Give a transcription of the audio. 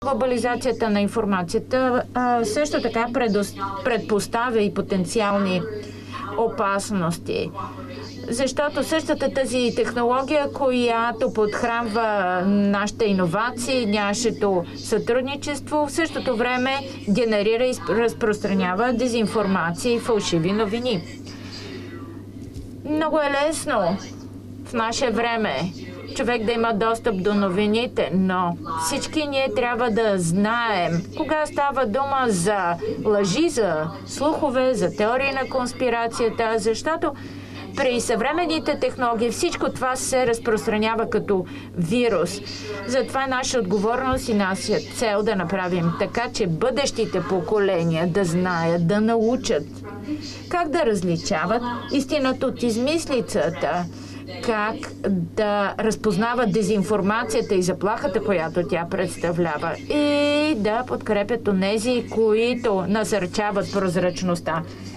глобализацията на информацията също така предпоставя и потенциални опасности. Защото същата тази технология, която подхранва нашите иновации, нашето сътрудничество, в същото време генерира и разпространява дезинформация и фалшиви новини. Много е лесно в наше време човек да има достъп до новините, но всички ние трябва да знаем кога става дума за лъжи, за слухове, за теории на конспирацията, защото при съвременните технологии всичко това се разпространява като вирус. Затова е наша отговорност и наша цел да направим така, че бъдещите поколения да знаят, да научат как да различават истината от измислицата, как да разпознават дезинформацията и заплахата, която тя представлява, и да подкрепят онези, които насърчават прозрачността.